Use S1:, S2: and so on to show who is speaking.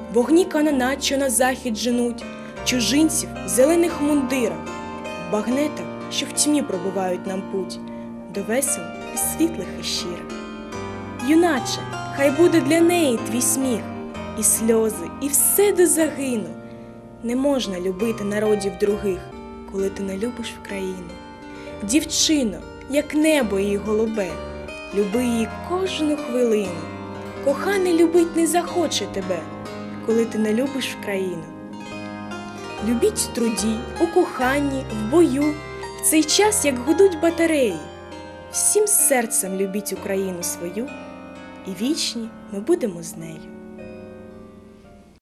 S1: вогні канонат, що на захід женуть, чужинців в зелених мундирах, багнета, що в тьмі пробивають нам путь до весел і світлих і щирих. Юначе, хай буде для неї твій сміх, і сльози, і все до загину. Не можна любити народів других, коли ти не любиш в країну. Дівчино, як небо її голубе, люби її кожну хвилину. Коханий любить не захоче тебе, коли ти не любиш в країну. Любіть в труді, у коханні, в бою, в цей час, як гудуть батареї. Всім серцем любіть Україну свою, і вічні ми будемо з нею.